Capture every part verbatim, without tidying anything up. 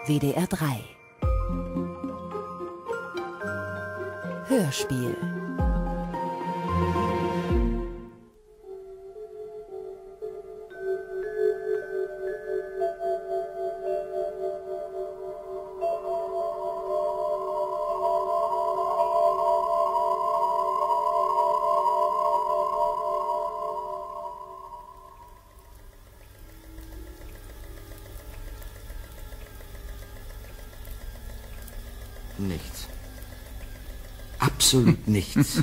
W D R drei. Hörspiel. Nichts. Absolut nichts.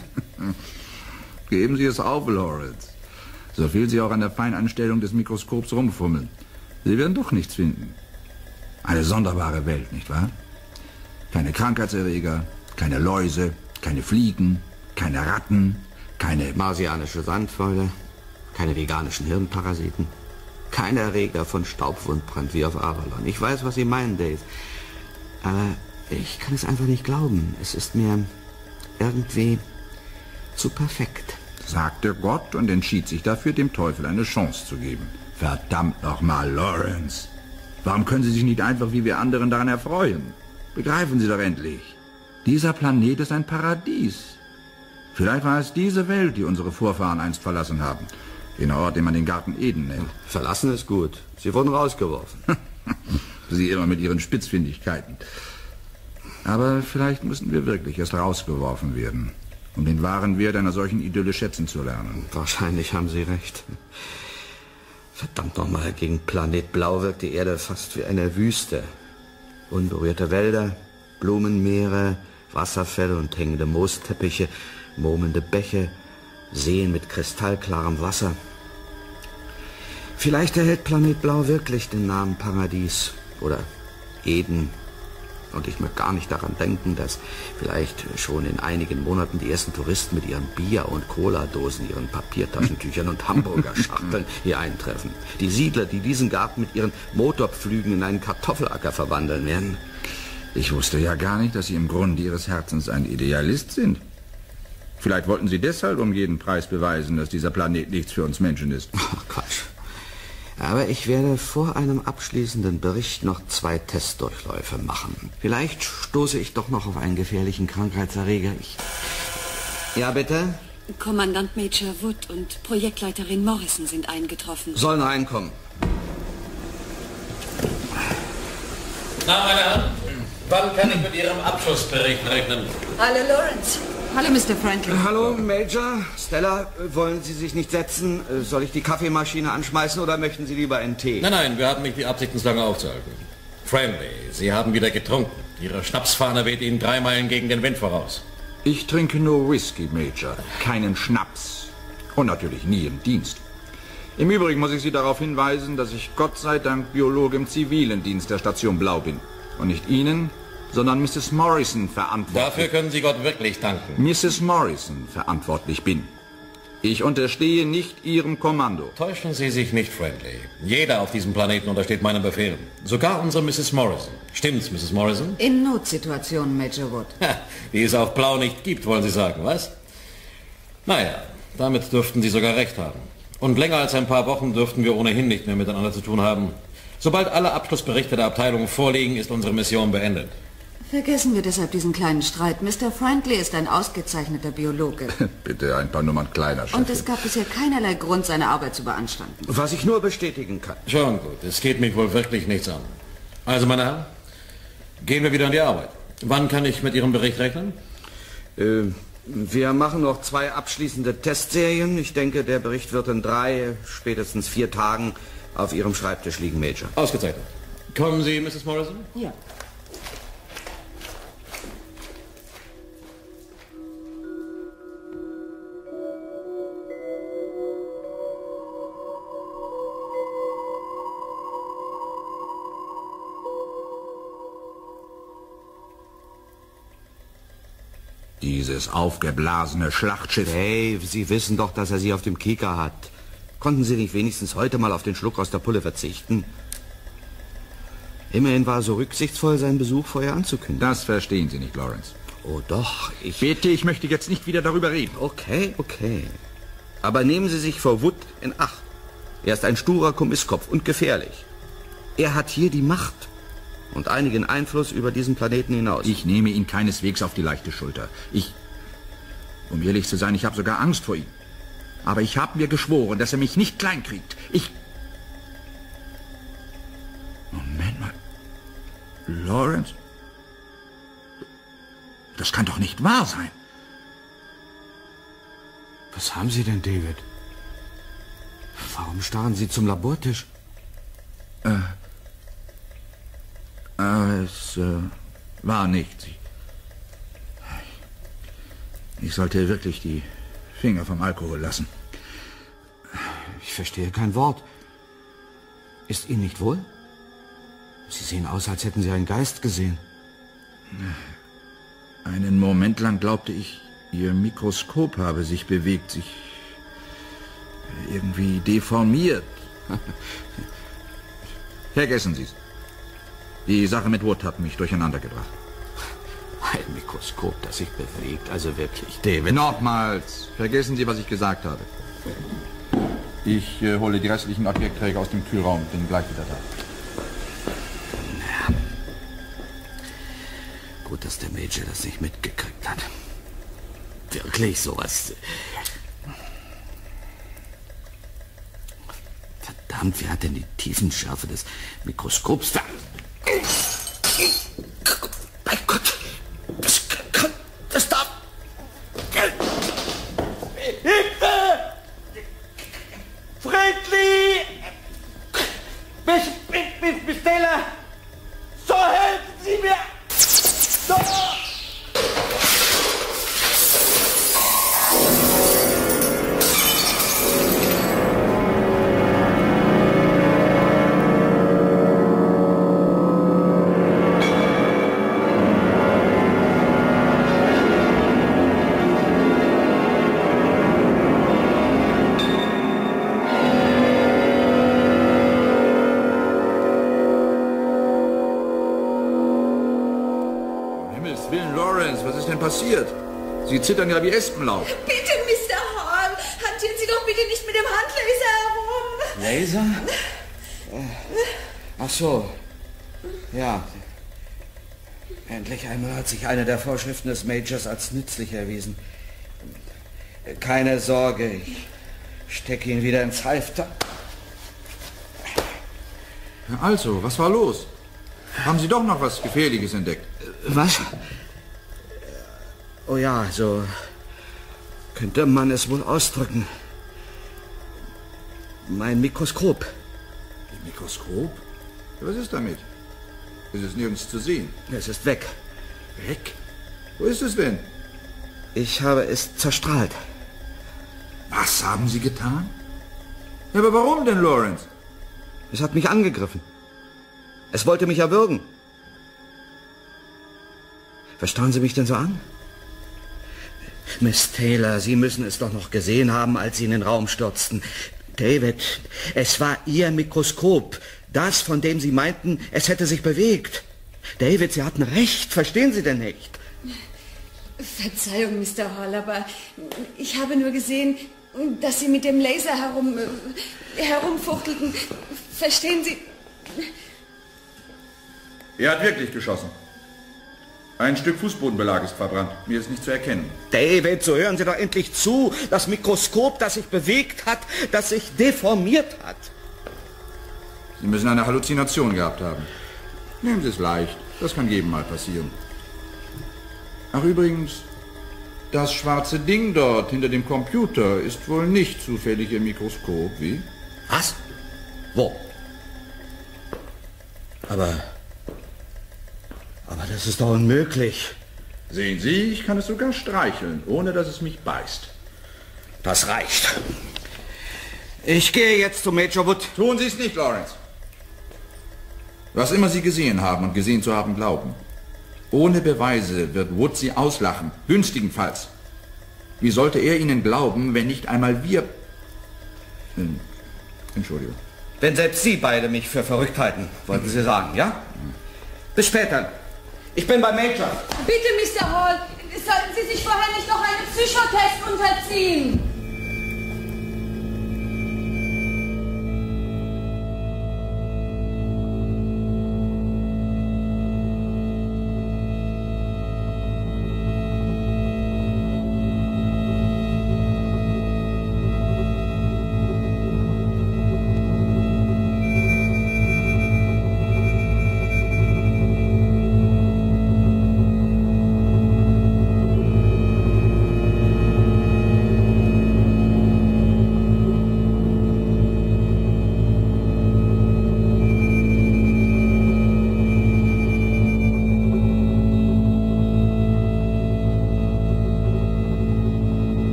Geben Sie es auf, Lawrence. So viel Sie auch an der Feinanstellung des Mikroskops rumfummeln. Sie werden doch nichts finden. Eine sonderbare Welt, nicht wahr? Keine Krankheitserreger, keine Läuse, keine Fliegen, keine Ratten, keine marsianische Sandfäule, keine veganischen Hirnparasiten, keine Erreger von Staubwundbrand wie auf Avalon. Ich weiß, was Sie meinen, Dave. Aber ich kann es einfach nicht glauben. Es ist mir irgendwie zu perfekt. Sagte Gott und entschied sich dafür, dem Teufel eine Chance zu geben. Verdammt nochmal, Lawrence. Warum können Sie sich nicht einfach wie wir anderen daran erfreuen? Begreifen Sie doch endlich. Dieser Planet ist ein Paradies. Vielleicht war es diese Welt, die unsere Vorfahren einst verlassen haben. Den Ort, den man den Garten Eden nennt. Verlassen ist gut. Sie wurden rausgeworfen. Sie immer mit Ihren Spitzfindigkeiten. Aber vielleicht müssen wir wirklich erst rausgeworfen werden, um den wahren Wert einer solchen Idylle schätzen zu lernen. Wahrscheinlich haben Sie recht. Verdammt nochmal, gegen Planet Blau wirkt die Erde fast wie eine Wüste. Unberührte Wälder, Blumenmeere, Wasserfälle und hängende Moosteppiche, murmelnde Bäche, Seen mit kristallklarem Wasser. Vielleicht erhält Planet Blau wirklich den Namen Paradies oder Eden. Und ich möchte gar nicht daran denken, dass vielleicht schon in einigen Monaten die ersten Touristen mit ihren Bier- und Cola-Dosen, ihren Papiertaschentüchern und Hamburger-Schachteln hier eintreffen. Die Siedler, die diesen Garten mit ihren Motorpflügen in einen Kartoffelacker verwandeln werden. Ich wusste ja gar nicht, dass Sie im Grunde Ihres Herzens ein Idealist sind. Vielleicht wollten Sie deshalb um jeden Preis beweisen, dass dieser Planet nichts für uns Menschen ist. Ach, Quatsch. Aber ich werde vor einem abschließenden Bericht noch zwei Testdurchläufe machen. Vielleicht stoße ich doch noch auf einen gefährlichen Krankheitserreger. Ich... Ja, bitte? Kommandant Major Wood und Projektleiterin Morrison sind eingetroffen. Sollen reinkommen. Na, meine Herren, wann kann ich mit Ihrem Abschlussbericht rechnen? Hallo, Lawrence. Hallo, Mister Franklin. Hallo, Major. Stella, wollen Sie sich nicht setzen? Soll ich die Kaffeemaschine anschmeißen oder möchten Sie lieber einen Tee? Nein, nein, wir hatten nicht die Absicht, uns lange aufzuhalten. Friendly, Sie haben wieder getrunken. Ihre Schnapsfahne weht Ihnen drei Meilen gegen den Wind voraus. Ich trinke nur Whisky, Major. Keinen Schnaps. Und natürlich nie im Dienst. Im Übrigen muss ich Sie darauf hinweisen, dass ich Gott sei Dank Biologe im zivilen Dienst der Station Blau bin. Und nicht Ihnen, sondern Misses Morrison verantwortlich. Dafür können Sie Gott wirklich danken. Misses Morrison verantwortlich bin. Ich unterstehe nicht Ihrem Kommando. Täuschen Sie sich nicht, Friendly. Jeder auf diesem Planeten untersteht meinen Befehlen. Sogar unsere Misses Morrison. Stimmt's, Misses Morrison? In Notsituationen, Major Wood. Ha, die es auf Blau nicht gibt, wollen Sie sagen, was? Naja, damit dürften Sie sogar recht haben. Und länger als ein paar Wochen dürften wir ohnehin nicht mehr miteinander zu tun haben. Sobald alle Abschlussberichte der Abteilung vorliegen, ist unsere Mission beendet. Vergessen wir deshalb diesen kleinen Streit. Mister Friendly ist ein ausgezeichneter Biologe. Bitte ein paar Nummern kleiner, Chefin. Und es gab bisher keinerlei Grund, seine Arbeit zu beanstanden. Was ich nur bestätigen kann. Schon gut, es geht mich wohl wirklich nichts an. Also, meine Herren, gehen wir wieder an die Arbeit. Wann kann ich mit Ihrem Bericht rechnen? Äh, wir machen noch zwei abschließende Testserien. Ich denke, der Bericht wird in drei, spätestens vier Tagen auf Ihrem Schreibtisch liegen, Major. Ausgezeichnet. Kommen Sie, Misses Morrison? Ja. Dieses aufgeblasene Schlachtschiff. Dave, Sie wissen doch, dass er Sie auf dem Kieker hat. Konnten Sie nicht wenigstens heute mal auf den Schluck aus der Pulle verzichten? Immerhin war er so rücksichtsvoll, seinen Besuch vorher anzukündigen. Das verstehen Sie nicht, Lawrence. Oh doch, ich... Bitte, ich möchte jetzt nicht wieder darüber reden. Okay, okay. Aber nehmen Sie sich vor Wood in Acht. Er ist ein sturer Kommisskopf und gefährlich. Er hat hier die Macht. und einigen Einfluss über diesen Planeten hinaus. Ich nehme ihn keineswegs auf die leichte Schulter. Ich, um ehrlich zu sein, ich habe sogar Angst vor ihm. Aber ich habe mir geschworen, dass er mich nicht kleinkriegt. Ich... Moment mal. Lawrence? Das kann doch nicht wahr sein. Was haben Sie denn, David? Warum starren Sie zum Labortisch? Äh, äh es äh, war nichts. Ich, ich sollte wirklich die Finger vom Alkohol lassen. Ich verstehe kein Wort. Ist Ihnen nicht wohl? Sie sehen aus, als hätten Sie einen Geist gesehen. Einen Moment lang glaubte ich, Ihr Mikroskop habe sich bewegt, sich irgendwie deformiert. Vergessen Sie es. Die Sache mit Wood hat mich durcheinander gebracht. Ein Mikroskop, das sich bewegt, also wirklich, David. Nochmals, vergessen Sie, was ich gesagt habe. Ich äh, hole die restlichen Objektträger aus dem Kühlraum, bin gleich wieder da. Ja. Gut, dass der Major das nicht mitgekriegt hat. Wirklich sowas. Verdammt, wer hat denn die Tiefenschärfe des Mikroskops ver... Mein Gott, das kann... Das darf... Hilfe! Friendly! Miss, Miss, Miss, Miss Taylor! So helfen Sie mir! So! Was ist denn passiert? Sie zittern ja wie Espenlaub. Bitte, Mister Hall, hantieren Sie doch bitte nicht mit dem Handlaser herum. Laser? Ach so. Ja. Endlich einmal hat sich eine der Vorschriften des Majors als nützlich erwiesen. Keine Sorge, ich stecke ihn wieder ins Halfter. Also, was war los? Haben Sie doch noch was Gefährliches entdeckt? Was? Oh ja, so könnte man es wohl ausdrücken. Mein Mikroskop. Ihr Mikroskop? Was ist damit? Es ist nirgends zu sehen. Es ist weg. Weg? Wo ist es denn? Ich habe es zerstrahlt. Was haben Sie getan? Ja, aber warum denn, Lawrence? Es hat mich angegriffen. Es wollte mich erwürgen. Was starren Sie mich denn so an? Miss Taylor, Sie müssen es doch noch gesehen haben, als Sie in den Raum stürzten. David, es war Ihr Mikroskop. Das, von dem Sie meinten, es hätte sich bewegt. David, Sie hatten recht. Verstehen Sie denn nicht? Verzeihung, Mister Hall, aber ich habe nur gesehen, dass Sie mit dem Laser herum, äh, herumfuchtelten. Verstehen Sie? Er hat wirklich geschossen. Ein Stück Fußbodenbelag ist verbrannt. Mir ist nicht zu erkennen. David, so hören Sie doch endlich zu. Das Mikroskop, das sich bewegt hat, das sich deformiert hat. Sie müssen eine Halluzination gehabt haben. Nehmen Sie es leicht. Das kann jedem mal passieren. Ach, übrigens, das schwarze Ding dort hinter dem Computer ist wohl nicht zufällig Ihr Mikroskop, wie? Was? Wo? Aber... Aber das ist doch unmöglich. Sehen Sie, ich kann es sogar streicheln, ohne dass es mich beißt. Das reicht. Ich gehe jetzt zu Major Wood. Tun Sie es nicht, Lawrence. Was immer Sie gesehen haben und gesehen zu haben glauben. Ohne Beweise wird Wood Sie auslachen, günstigenfalls. Wie sollte er Ihnen glauben, wenn nicht einmal wir... Entschuldigung. Wenn selbst Sie beide mich für verrückt halten, wollten Sie sagen, ja? Bis später. Ich bin bei Major. Bitte, Mister Hall, sollten Sie sich vorher nicht noch einem Psychotest unterziehen?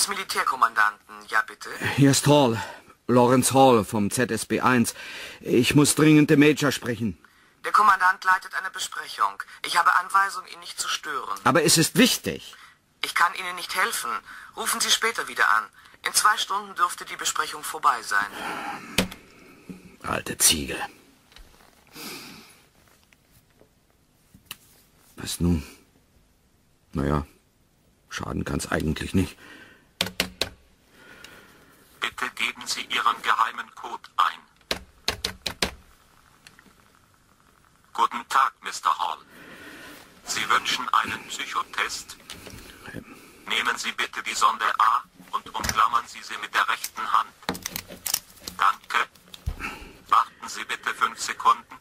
des Militärkommandanten. Ja, bitte. Hier ist Hall. Lawrence Hall vom Z S B eins. Ich muss dringend den Major sprechen. Der Kommandant leitet eine Besprechung. Ich habe Anweisung, ihn nicht zu stören. Aber es ist wichtig. Ich kann Ihnen nicht helfen. Rufen Sie später wieder an. In zwei Stunden dürfte die Besprechung vorbei sein. Alte Ziege. Was nun? Naja, schaden kann's eigentlich nicht. Bitte geben Sie Ihren geheimen Code ein. Guten Tag, Mister Hall. Sie wünschen einen Psychotest? Nehmen Sie bitte die Sonde A und umklammern Sie sie mit der rechten Hand. Danke. Warten Sie bitte fünf Sekunden.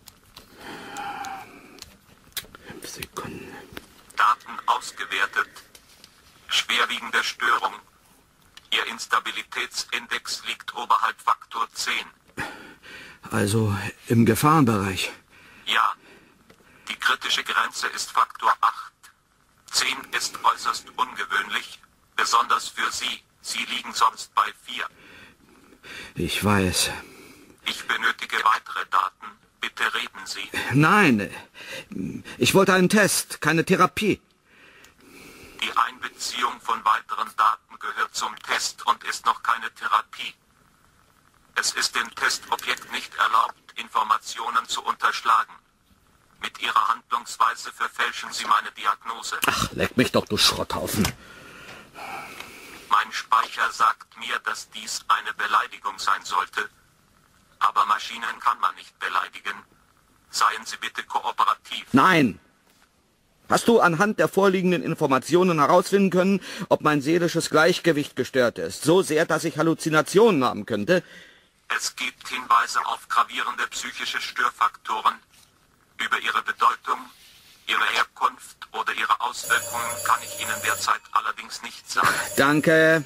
Fünf Sekunden. Daten ausgewertet. Schwerwiegende Störung. Ihr Instabilitätsindex liegt oberhalb Faktor zehn. Also im Gefahrenbereich. Ja. Die kritische Grenze ist Faktor acht. zehn ist äußerst ungewöhnlich, besonders für Sie. Sie liegen sonst bei vier. Ich weiß. Ich benötige weitere Daten. Bitte reden Sie. Nein, ich wollte einen Test, keine Therapie. Die Einbeziehung von weiteren Daten gehört zum Test und ist noch keine Therapie. Es ist dem Testobjekt nicht erlaubt, Informationen zu unterschlagen. Mit Ihrer Handlungsweise verfälschen Sie meine Diagnose. Ach, leck mich doch, du Schrotthaufen. Mein Speicher sagt mir, dass dies eine Beleidigung sein sollte. Aber Maschinen kann man nicht beleidigen. Seien Sie bitte kooperativ. Nein. Hast du anhand der vorliegenden Informationen herausfinden können, ob mein seelisches Gleichgewicht gestört ist? So sehr, dass ich Halluzinationen haben könnte? Es gibt Hinweise auf gravierende psychische Störfaktoren. Über ihre Bedeutung, ihre Herkunft oder ihre Auswirkungen kann ich Ihnen derzeit allerdings nicht sagen. Danke.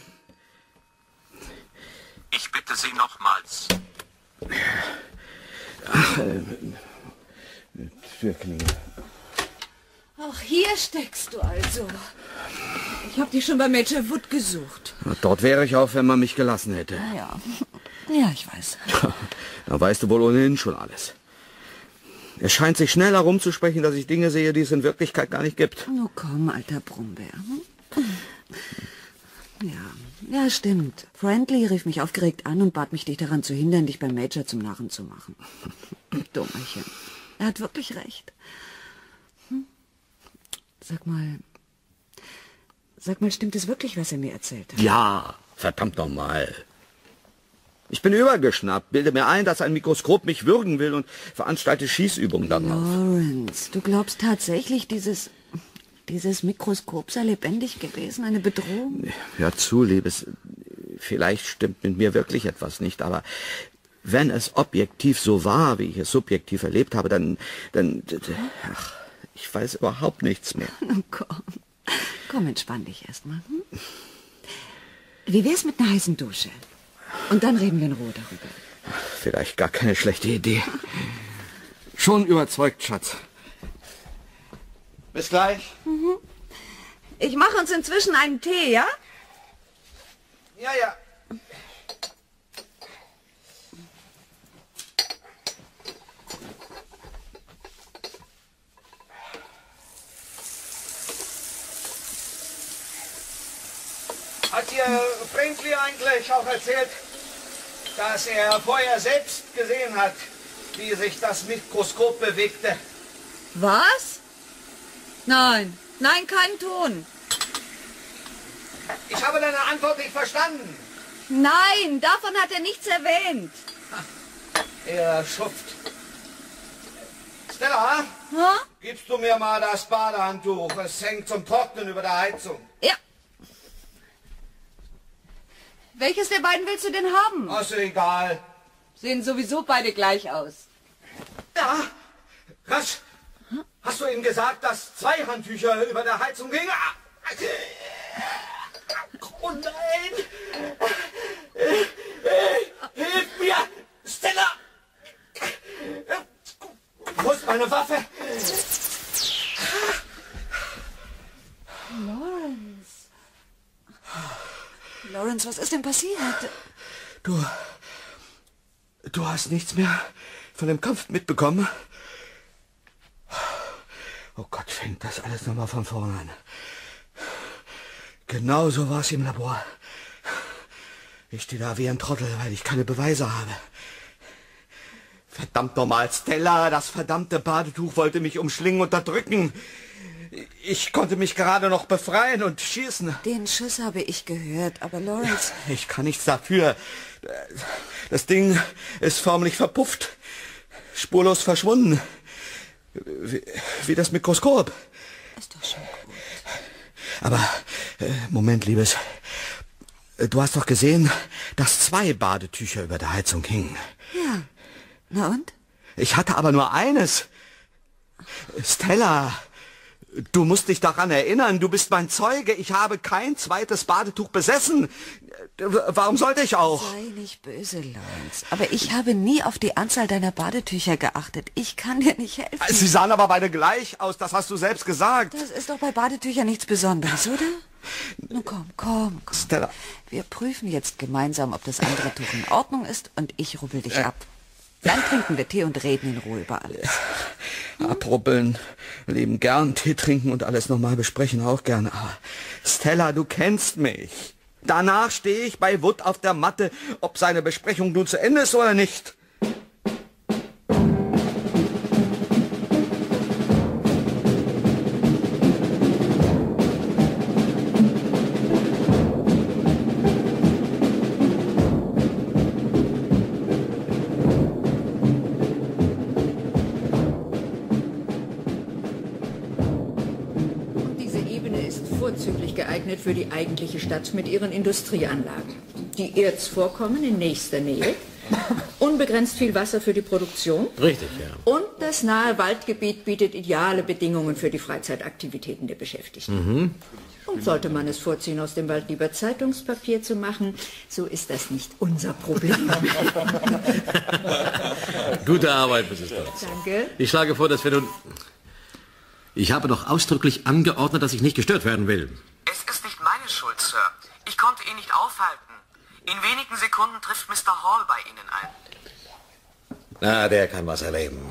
Ich bitte Sie nochmals. Ach, äh, wirklich. Ach, hier steckst du also. Ich habe dich schon bei Major Wood gesucht. Dort wäre ich auch, wenn man mich gelassen hätte. Ja, ja, ich weiß. Da weißt du wohl ohnehin schon alles. Es scheint sich schnell herumzusprechen, dass ich Dinge sehe, die es in Wirklichkeit gar nicht gibt. Oh komm, alter Brummbär. Hm? Ja, ja, stimmt. Friendly rief mich aufgeregt an und bat mich, dich daran zu hindern, dich beim Major zum Narren zu machen. Dummerchen. Er hat wirklich recht. Hm? Sag mal, sag mal, stimmt es wirklich, was er mir erzählt hat? Ja, verdammt nochmal. Ich bin übergeschnappt, bilde mir ein, dass ein Mikroskop mich würgen will und veranstalte Schießübungen darauf. Lawrence, du glaubst tatsächlich, dieses, dieses Mikroskop sei lebendig gewesen, eine Bedrohung? Hör zu, Liebes, vielleicht stimmt mit mir wirklich etwas nicht, aber wenn es objektiv so war, wie ich es subjektiv erlebt habe, dann, dann, ach, ich weiß überhaupt nichts mehr. Oh, komm, komm, entspann dich erstmal. Hm? Wie wär's mit einer heißen Dusche? Und dann reden wir in Ruhe darüber. Vielleicht gar keine schlechte Idee. Schon überzeugt, Schatz. Bis gleich. Mhm. Ich mache uns inzwischen einen Tee, ja? Ja, ja. Hat dir Friendly eigentlich auch erzählt, dass er vorher selbst gesehen hat, wie sich das Mikroskop bewegte? Was? Nein, nein, kein Ton. Ich habe deine Antwort nicht verstanden. Nein, davon hat er nichts erwähnt. Er Schuft. Stella, Ha? gibst du mir mal das Badehandtuch? Es hängt zum Trocknen über der Heizung. Ja. Welches der beiden willst du denn haben? Ach, ist egal. Sehen sowieso beide gleich aus. Ja, rasch. Hast du ihm gesagt, dass zwei Handtücher über der Heizung hingen? Oh nein! Hilf mir! Stella! Wo ist meine Waffe? Lawrence. ist denn passiert? Du... Du hast nichts mehr von dem Kampf mitbekommen? Oh Gott, fängt das alles nochmal von vorne an. Genau so war es im Labor. Ich stehe da wie ein Trottel, weil ich keine Beweise habe. Verdammt nochmal, Stella, das verdammte Badetuch wollte mich umschlingen und unterdrücken. Ich konnte mich gerade noch befreien und schießen. Den Schuss habe ich gehört, aber Lawrence... Ich kann nichts dafür. Das Ding ist förmlich verpufft. Spurlos verschwunden. Wie, wie das Mikroskop. Ist doch schon gut. Aber, äh, Moment, Liebes. Du hast doch gesehen, dass zwei Badetücher über der Heizung hingen. Ja. Na und? Ich hatte aber nur eines. Stella, du musst dich daran erinnern, du bist mein Zeuge. Ich habe kein zweites Badetuch besessen. Warum sollte ich auch? Sei nicht böse, Lawrence. Aber ich habe nie auf die Anzahl deiner Badetücher geachtet. Ich kann dir nicht helfen. Sie sahen aber beide gleich aus, das hast du selbst gesagt. Das ist doch bei Badetüchern nichts Besonderes, oder? Nun komm, komm, komm. Stella. Wir prüfen jetzt gemeinsam, ob das andere Tuch in Ordnung ist und ich rubbel dich ab. Dann trinken wir Tee und reden in Ruhe über alles. Hm? Abrubbeln, lieben gern, Tee trinken und alles nochmal besprechen auch gerne. Aber Stella, du kennst mich. Danach stehe ich bei Wood auf der Matte, ob seine Besprechung nun zu Ende ist oder nicht. Geeignet für die eigentliche Stadt mit ihren Industrieanlagen. Die Erzvorkommen in nächster Nähe, unbegrenzt viel Wasser für die Produktion. Richtig, ja. Und das nahe Waldgebiet bietet ideale Bedingungen für die Freizeitaktivitäten der Beschäftigten. Mhm. Und sollte man es vorziehen, aus dem Wald lieber Zeitungspapier zu machen, so ist das nicht unser Problem. Gute Arbeit, Misses Dodds. Danke. Ich schlage vor, dass wir nun... Ich habe doch ausdrücklich angeordnet, dass ich nicht gestört werden will. Es ist nicht meine Schuld, Sir. Ich konnte ihn nicht aufhalten. In wenigen Sekunden trifft Mister Hall bei Ihnen ein. Na, der kann was erleben.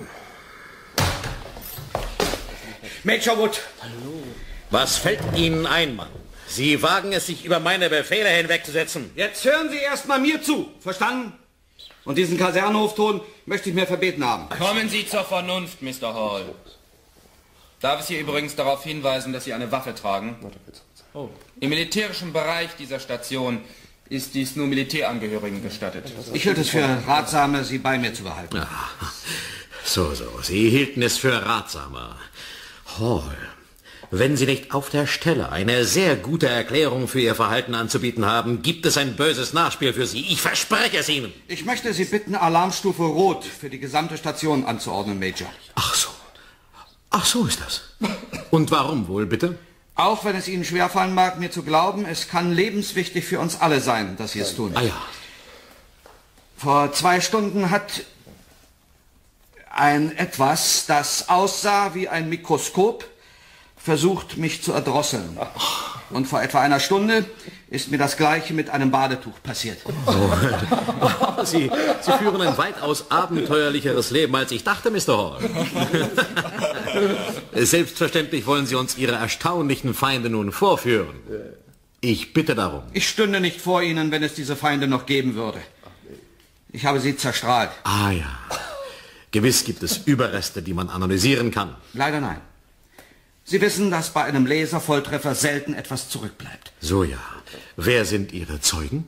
Major Wood. Hallo. Was fällt Ihnen ein, Mann? Sie wagen es, sich über meine Befehle hinwegzusetzen. Jetzt hören Sie erst mal mir zu. Verstanden? Und diesen Kasernenhofton möchte ich mir verbeten haben. Kommen Sie zur Vernunft, Mister Hall. Darf ich Sie übrigens darauf hinweisen, dass Sie eine Waffe tragen? Oh. Im militärischen Bereich dieser Station ist dies nur Militärangehörigen gestattet. Ich hielt es für ratsamer, Sie bei mir zu behalten. Ja. So, so. Sie hielten es für ratsamer. Hall, wenn Sie nicht auf der Stelle eine sehr gute Erklärung für Ihr Verhalten anzubieten haben, gibt es ein böses Nachspiel für Sie. Ich verspreche es Ihnen. Ich möchte Sie bitten, Alarmstufe Rot für die gesamte Station anzuordnen, Major. Ach so. Ach, so ist das. Und warum wohl, bitte? Auch wenn es Ihnen schwerfallen mag, mir zu glauben, es kann lebenswichtig für uns alle sein, dass Sie es tun. Ah ja. Vor zwei Stunden hat ein Etwas, das aussah wie ein Mikroskop, versucht, mich zu erdrosseln. Und vor etwa einer Stunde ist mir das Gleiche mit einem Badetuch passiert. Oh. Sie, Sie führen ein weitaus abenteuerlicheres Leben, als ich dachte, Mister Hall. Selbstverständlich wollen Sie uns Ihre erstaunlichen Feinde nun vorführen. Ich bitte darum. Ich stünde nicht vor Ihnen, wenn es diese Feinde noch geben würde. Ich habe sie zerstrahlt. Ah ja. Gewiss gibt es Überreste, die man analysieren kann. Leider nein. Sie wissen, dass bei einem Laservolltreffer selten etwas zurückbleibt. So ja. Wer sind Ihre Zeugen?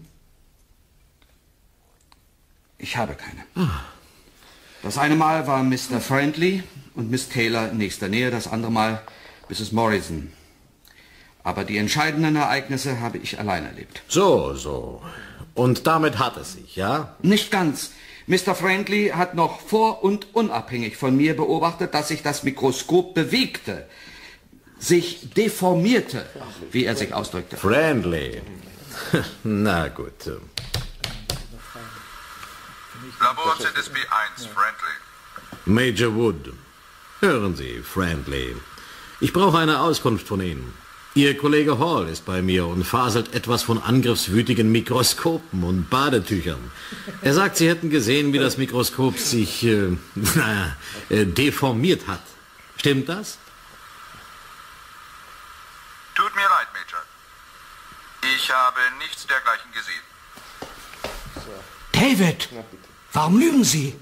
Ich habe keine. Ah. Das eine Mal war Mister Friendly und Miss Taylor in nächster Nähe, das andere Mal Misses Morrison. Aber die entscheidenden Ereignisse habe ich allein erlebt. So, so. Und damit hat es sich, ja? Nicht ganz. Mister Friendly hat noch vor- und unabhängig von mir beobachtet, dass sich das Mikroskop bewegte. Sich deformierte, wie er sich ausdrückte. Friendly. Na gut. Labor Z S B eins, Friendly. Major Wood. Hören Sie, Friendly. Ich brauche eine Auskunft von Ihnen. Ihr Kollege Hall ist bei mir und faselt etwas von angriffswütigen Mikroskopen und Badetüchern. Er sagt, Sie hätten gesehen, wie das Mikroskop sich äh, naja, äh, deformiert hat. Stimmt das? Tut mir leid, Major. Ich habe nichts dergleichen gesehen. David, warum lügen Sie?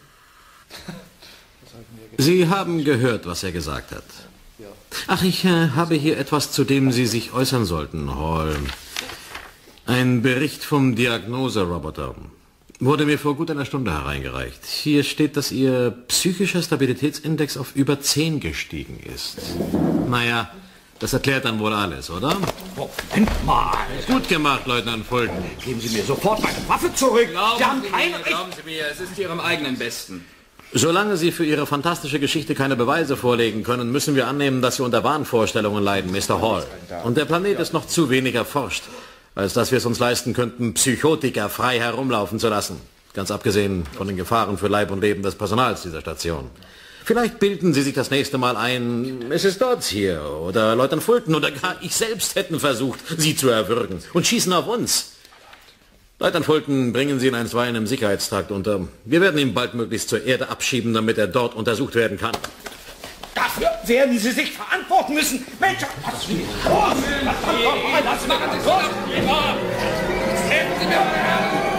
Sie haben gehört, was er gesagt hat. Ach, ich äh, habe hier etwas, zu dem Sie sich äußern sollten, Hall. Ein Bericht vom Diagnoseroboter. Wurde mir vor gut einer Stunde hereingereicht. Hier steht, dass Ihr psychischer Stabilitätsindex auf über zehn gestiegen ist. Naja, das erklärt dann wohl alles, oder? Moment mal. Gut gemacht, Leutnant Fulton. Geben Sie mir sofort meine Waffe zurück. Glauben Sie haben Sie kein mir, Recht. glauben Sie mir, es ist zu Ihrem eigenen Besten. Solange Sie für Ihre fantastische Geschichte keine Beweise vorlegen können, müssen wir annehmen, dass Sie unter Wahnvorstellungen leiden, Mister Hall. Und der Planet ist noch zu wenig erforscht, als dass wir es uns leisten könnten, Psychotiker frei herumlaufen zu lassen. Ganz abgesehen von den Gefahren für Leib und Leben des Personals dieser Station. Vielleicht bilden Sie sich das nächste Mal ein, Misses Dodds hier oder Leutnant Fulton oder gar ich selbst hätten versucht, Sie zu erwürgen und schießen auf uns. Leutnant Fulton bringen Sie ihn einstweilen im Sicherheitstrakt unter. Wir werden ihn baldmöglichst zur Erde abschieben, damit er dort untersucht werden kann. Dafür werden Sie sich verantworten müssen. Mensch, was Sie vor? Was machen Sie so? Helfen Sie mir, Herr!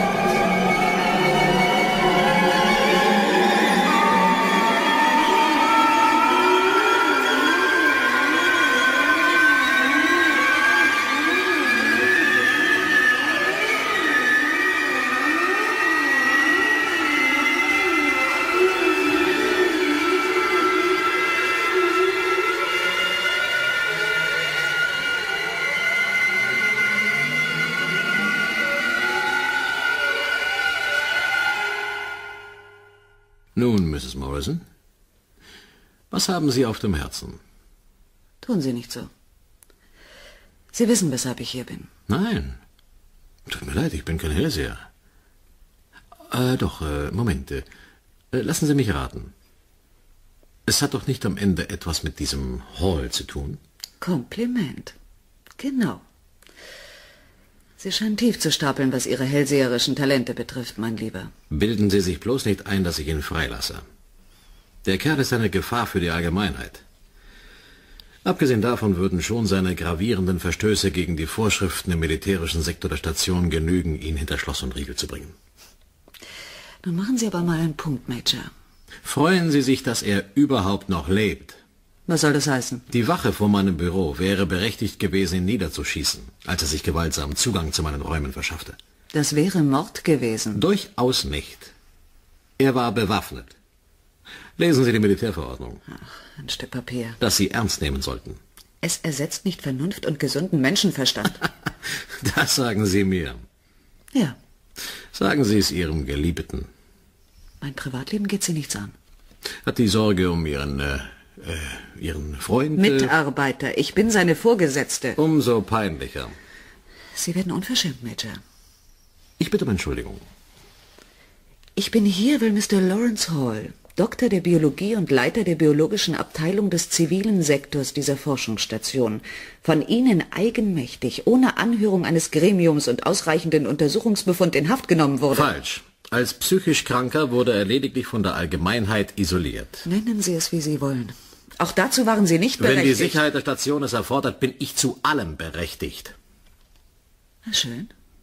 Nun, Misses Morrison, was haben Sie auf dem Herzen? Tun Sie nicht so. Sie wissen, weshalb ich hier bin. Nein. Tut mir leid, ich bin kein Hellseher. Äh, doch, äh, Moment. Äh, lassen Sie mich raten. Es hat doch nicht am Ende etwas mit diesem Hall zu tun? Kompliment. Genau. Sie scheinen tief zu stapeln, was Ihre hellseherischen Talente betrifft, mein Lieber. Bilden Sie sich bloß nicht ein, dass ich ihn freilasse. Der Kerl ist eine Gefahr für die Allgemeinheit. Abgesehen davon würden schon seine gravierenden Verstöße gegen die Vorschriften im militärischen Sektor der Station genügen, ihn hinter Schloss und Riegel zu bringen. Nun machen Sie aber mal einen Punkt, Major. Freuen Sie sich, dass er überhaupt noch lebt. Was soll das heißen? Die Wache vor meinem Büro wäre berechtigt gewesen, ihn niederzuschießen, als er sich gewaltsam Zugang zu meinen Räumen verschaffte. Das wäre Mord gewesen. Durchaus nicht. Er war bewaffnet. Lesen Sie die Militärverordnung. Ach, ein Stück Papier. Das Sie ernst nehmen sollten. Es ersetzt nicht Vernunft und gesunden Menschenverstand. Das sagen Sie mir. Ja. Sagen Sie es Ihrem Geliebten. Mein Privatleben geht Sie nichts an. Hat die Sorge um Ihren, äh, äh, Ihren Freund... Mitarbeiter. Ich bin seine Vorgesetzte. Umso peinlicher. Sie werden unverschämt, Major. Ich bitte um Entschuldigung. Ich bin hier, weil Mister Lawrence Hall, Doktor der Biologie und Leiter der biologischen Abteilung des zivilen Sektors dieser Forschungsstation, von Ihnen eigenmächtig, ohne Anhörung eines Gremiums und ausreichenden Untersuchungsbefund in Haft genommen wurde. Falsch. Als psychisch Kranker wurde er lediglich von der Allgemeinheit isoliert. Nennen Sie es, wie Sie wollen. Auch dazu waren Sie nicht berechtigt. Wenn die Sicherheit der Station es erfordert, bin ich zu allem berechtigt. Na schön.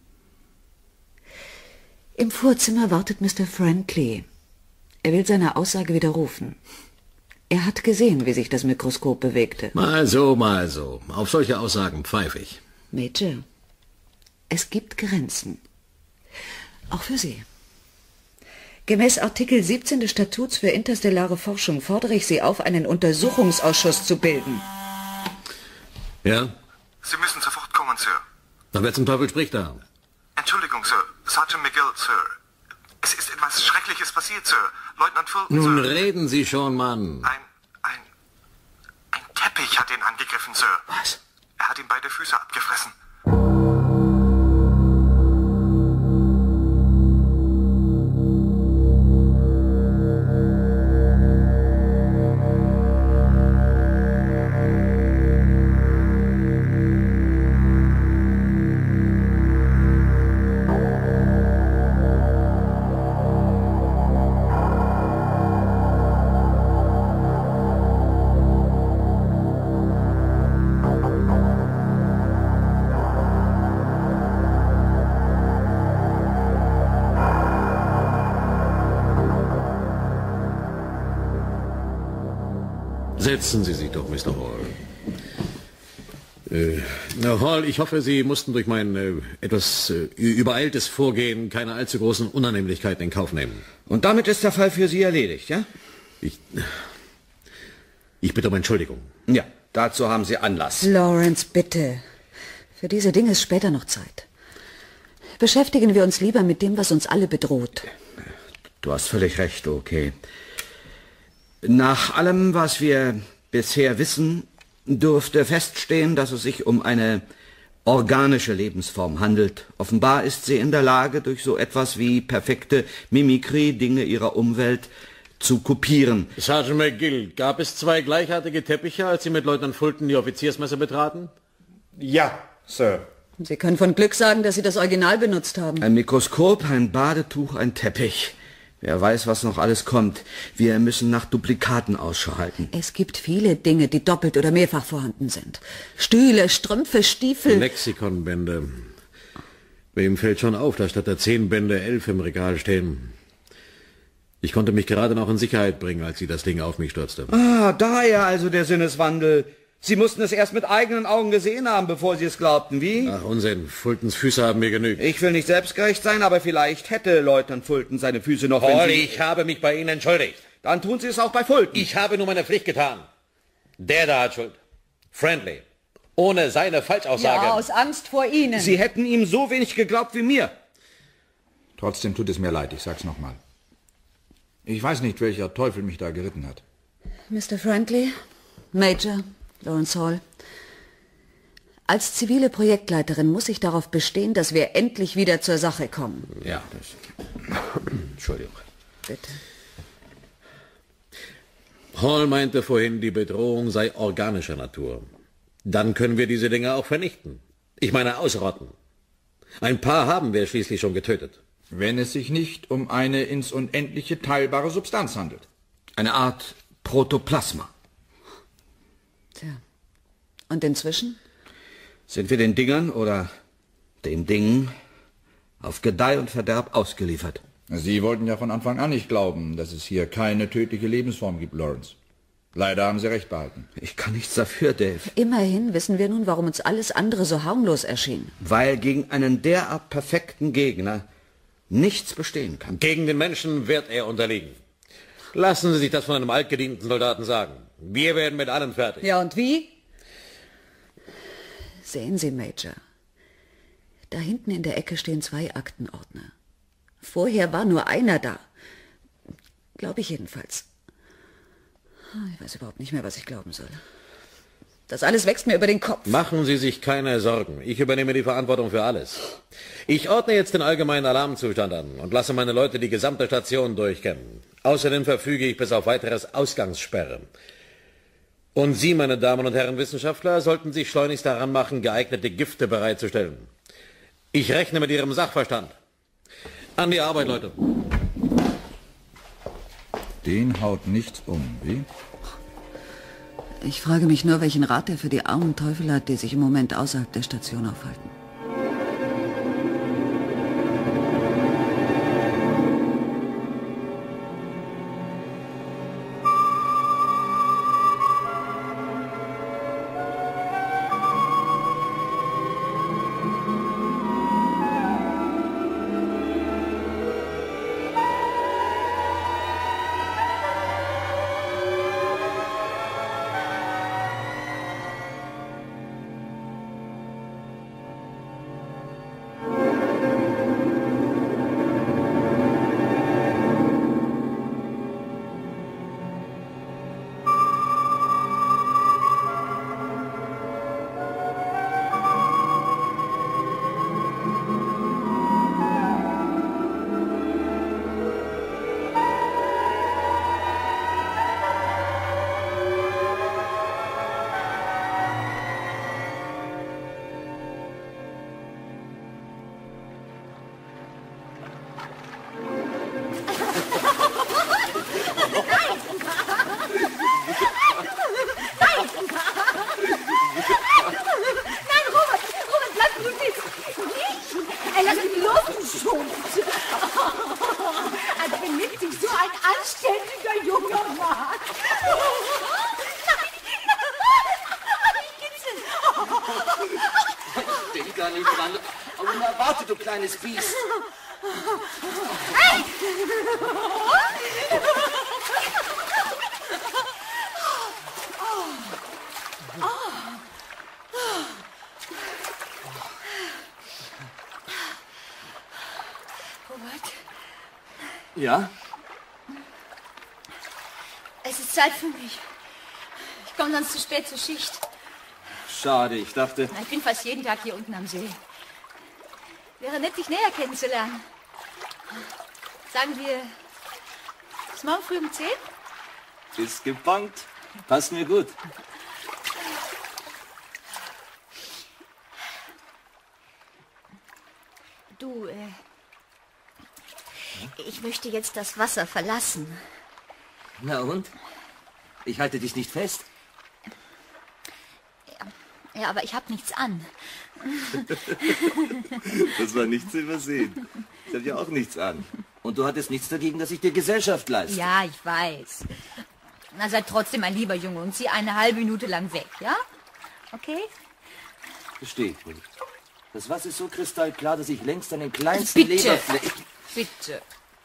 Im Vorzimmer wartet Mister Friendly. Er will seine Aussage widerrufen. Er hat gesehen, wie sich das Mikroskop bewegte. Mal so, mal so. Auf solche Aussagen pfeife ich. Major, es gibt Grenzen. Auch für Sie. Gemäß Artikel siebzehn des Statuts für interstellare Forschung fordere ich Sie auf, einen Untersuchungsausschuss zu bilden. Ja? Sie müssen sofort kommen, Sir. Na, wer zum Teufel spricht da? Entschuldigung, Sir. Sergeant McGill, Sir. Es ist etwas Schreckliches passiert, Sir. Leutnant Fulton, Nun Sir. reden Sie schon, Mann. Ein, ein, ein Teppich hat ihn angegriffen, Sir. Was? Er hat ihm beide Füße abgefressen. Setzen Sie sich doch, Mister Hall. Äh, Herr Hall, ich hoffe, Sie mussten durch mein äh, etwas äh, übereiltes Vorgehen keine allzu großen Unannehmlichkeiten in Kauf nehmen. Und damit ist der Fall für Sie erledigt, ja? Ich, ich bitte um Entschuldigung. Ja, dazu haben Sie Anlass. Lawrence, bitte. Für diese Dinge ist später noch Zeit. Beschäftigen wir uns lieber mit dem, was uns alle bedroht. Du hast völlig recht, okay. Nach allem, was wir bisher wissen, dürfte feststehen, dass es sich um eine organische Lebensform handelt. Offenbar ist sie in der Lage, durch so etwas wie perfekte Mimikrie Dinge ihrer Umwelt zu kopieren. Sergeant McGill, gab es zwei gleichartige Teppiche, als Sie mit Leutnant Fulton die Offiziersmesse betraten? Ja, Sir. Sie können von Glück sagen, dass Sie das Original benutzt haben. Ein Mikroskop, ein Badetuch, ein Teppich. Wer weiß, was noch alles kommt. Wir müssen nach Duplikaten Ausschau halten. Es gibt viele Dinge, die doppelt oder mehrfach vorhanden sind. Stühle, Strümpfe, Stiefel. Lexikonbände. Wem fällt schon auf, dass statt der zehn Bände elf im Regal stehen? Ich konnte mich gerade noch in Sicherheit bringen, als sie das Ding auf mich stürzte. Ah, daher also der Sinneswandel. Sie mussten es erst mit eigenen Augen gesehen haben, bevor Sie es glaubten, wie? Ach, Unsinn. Fultons Füße haben mir genügt. Ich will nicht selbstgerecht sein, aber vielleicht hätte Leutnant Fulton seine Füße noch... Paul, wenn Sie... ich habe mich bei Ihnen entschuldigt. Dann tun Sie es auch bei Fulton. Ich habe nur meine Pflicht getan. Der da hat Schuld. Friendly. Ohne seine Falschaussage. Ja, aus Angst vor Ihnen. Sie hätten ihm so wenig geglaubt wie mir. Trotzdem tut es mir leid, ich sag's nochmal. Ich weiß nicht, welcher Teufel mich da geritten hat. Mister Friendly, Major, Lawrence Hall. Als zivile Projektleiterin muss ich darauf bestehen, dass wir endlich wieder zur Sache kommen. Ja, das... Entschuldigung. Bitte. Hall meinte vorhin, die Bedrohung sei organischer Natur. Dann können wir diese Dinge auch vernichten. Ich meine ausrotten. Ein paar haben wir schließlich schon getötet. Wenn es sich nicht um eine ins Unendliche teilbare Substanz handelt. Eine Art Protoplasma. Tja. Und inzwischen? Sind wir den Dingern oder den Dingen auf Gedeih und Verderb ausgeliefert. Sie wollten ja von Anfang an nicht glauben, dass es hier keine tödliche Lebensform gibt, Lawrence. Leider haben Sie recht behalten. Ich kann nichts dafür, Dave. Immerhin wissen wir nun, warum uns alles andere so harmlos erschien. Weil gegen einen derart perfekten Gegner nichts bestehen kann. Gegen den Menschen wird er unterliegen. Lassen Sie sich das von einem altgedienten Soldaten sagen. Wir werden mit allem fertig. Ja, und wie? Sehen Sie, Major. Da hinten in der Ecke stehen zwei Aktenordner. Vorher war nur einer da. Glaube ich jedenfalls. Ich weiß überhaupt nicht mehr, was ich glauben soll. Das alles wächst mir über den Kopf. Machen Sie sich keine Sorgen. Ich übernehme die Verantwortung für alles. Ich ordne jetzt den allgemeinen Alarmzustand an und lasse meine Leute die gesamte Station durchkämmen. Außerdem verfüge ich bis auf weiteres Ausgangssperre. Und Sie, meine Damen und Herren Wissenschaftler, sollten sich schleunigst daran machen, geeignete Gifte bereitzustellen. Ich rechne mit Ihrem Sachverstand. An die Arbeit, Leute. Den haut nichts um, wie? Ich frage mich nur, welchen Rat er für die armen Teufel hat, die sich im Moment außerhalb der Station aufhalten. kleines Biest. Hey! Robert, Ja? es ist Zeit für mich. Ich komme sonst zu spät zur Schicht. Schade, ich dachte... Ich bin fast jeden Tag hier unten am See. Wäre nett, dich näher kennenzulernen. Sagen wir, bis morgen früh um zehn? Ist gepunkt. Passt mir gut. Du, äh, ich möchte jetzt das Wasser verlassen. Na und? Ich halte dich nicht fest. Ja, aber ich habe nichts an. Das war nicht zu übersehen. Ich habe ja auch nichts an. Und du hattest nichts dagegen, dass ich dir Gesellschaft leiste. Ja, ich weiß. Na, sei trotzdem ein lieber Junge und zieh eine halbe Minute lang weg, ja? Okay? Verstehe ich wohl. Das Wasser ist so kristallklar, dass ich längst an den kleinsten Bitte. Leberflecken... Bitte.